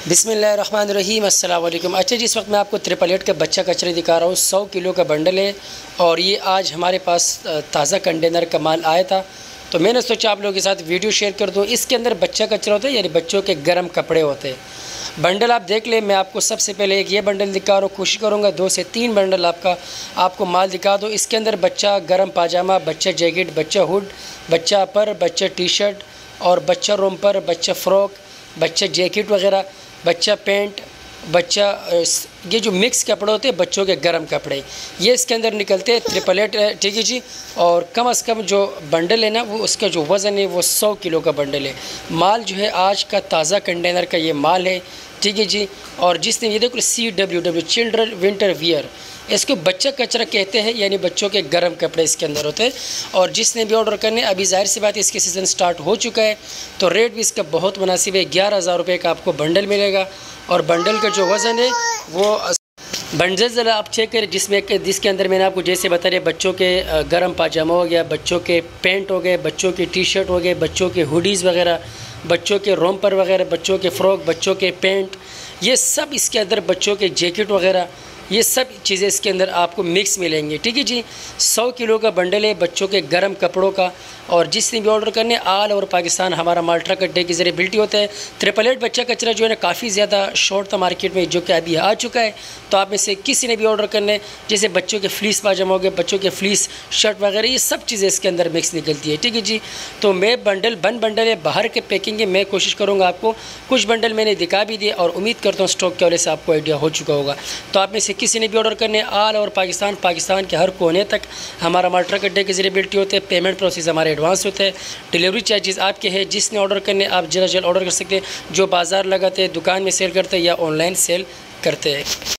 बिस्मिल्लाहिर्रहमानिर्रहीम अस्सलाम वालेकुम। अच्छा जी, इस वक्त मैं आपको 888 का बच्चा कचरे दिखा रहा हूँ। 100 किलो का बंडल है और ये आज हमारे पास ताज़ा कंटेनर का माल आया था, तो मैंने सोचा आप लोगों के साथ वीडियो शेयर कर दूँ। इसके अंदर बच्चा कचरा होता है, यानी बच्चों के गर्म कपड़े होते हैं। बंडल आप देख ले, मैं आपको सबसे पहले एक ये बंडल दिखा रहा हूँ। कोशिश करूँगा 2 से 3 बंडल आपको माल दिखा दो। इसके अंदर बच्चा गर्म पाजामा, बच्चा जैकेट, बच्चा हुड, बच्चा अपर, बच्चा टी शर्ट और बच्चा रोम्पर, बच्चा फ़्रॉक, बच्चा जैकेट वगैरह, बच्चा पैंट, बच्चा ये जो मिक्स कपड़े होते हैं बच्चों के गर्म कपड़े, ये इसके अंदर निकलते हैं। 888, ठीक है जी। और कम से कम जो बंडल है ना, वो उसका जो वज़न है वो 100 किलो का बंडल है। माल जो है आज का ताज़ा कंटेनर का ये माल है, ठीक है जी। और जिसने ये देखो CWW चिल्ड्रन विंटर वियर, इसको बच्चा कचरा कहते हैं, यानी बच्चों के गर्म कपड़े इसके अंदर होते हैं। और जिसने भी ऑर्डर करने, अभी जाहिर सी बात है इसके सीज़न स्टार्ट हो चुका है, तो रेट भी इसका बहुत मुनासिब है। 11,000 रुपये का आपको बंडल मिलेगा। और बंडल का जो वज़न है वो बंडल ज़रा आप चेक करें, जिसके अंदर मैंने आपको जैसे बता रहे, बच्चों के गर्म पाजामा हो गया, बच्चों के पैंट हो गए, बच्चों के टी शर्ट हो गए, बच्चों के हुडीज़ वगैरह, बच्चों के रोम्पर वगैरह, बच्चों के फ़्रॉक, बच्चों के पैंट, ये सब इसके अंदर, बच्चों के जैकेट वगैरह, ये सब चीज़ें इसके अंदर आपको मिक्स मिलेंगी, ठीक है जी। 100 किलो का बंडल है बच्चों के गर्म कपड़ों का। और जिसने भी ऑर्डर करने, ऑल ओवर पाकिस्तान हमारा माल ट्रक अड्डे के ज़रिए बिल्टी होता है। 888 बच्चा कचरा जो है ना, काफ़ी ज़्यादा शॉर्ट था मार्केट में, जो कि अभी आ चुका है। तो आप में से किसी ने भी ऑर्डर करने, जैसे बच्चों के फ्लीस पाजामा हो गए, बच्चों के फ्लीस शर्ट वगैरह, ये सब चीज़ें इसके अंदर मिक्स निकलती है, ठीक है जी। तो मैं बंडल है, बाहर के पैकिंग है, मैं कोशिश करूँगा आपको कुछ बंडल मैंने दिखा भी दिए, और उम्मीद करता हूँ स्टॉक के हवाले से आपको आइडिया हो चुका होगा। तो आप में से किसी ने भी ऑर्डर करने, ऑल ओवर पाकिस्तान के हर कोने तक हमारा माल ट्रक अड्डे के ज़रिए बिल्टी होते हैं। पेमेंट प्रोसेस हमारे एडवांस होते हैं, डिलीवरी चार्जेस आपके हैं। जिसने ऑर्डर करने, आप जल्द ऑर्डर कर सकते हैं, जो बाज़ार लगाते हैं, दुकान में सेल करते हैं या ऑनलाइन सेल करते हैं।